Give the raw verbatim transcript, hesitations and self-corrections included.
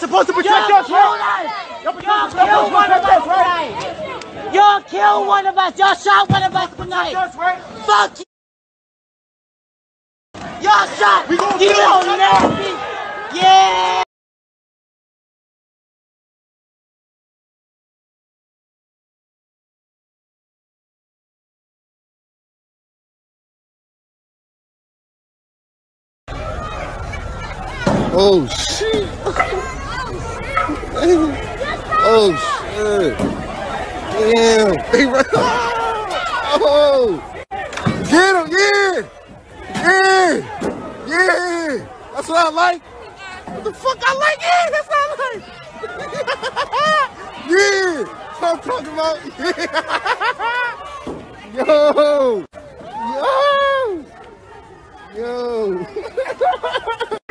supposed to protect us, right? Y'all killed one of us tonight. Y'all killed one of us. Y'all shot one of us tonight. Fuck you. Y'all shot. We gonna you kill little nasty. Yeah. Oh shit! Oh shit! Damn! They run! Oh! Get him! Yeah! Yeah! Yeah! That's what I like. What the fuck I like? Yeah! That's what I like. Yeah! That's what I'm talking about. Yeah! Yo! Yo! Yo!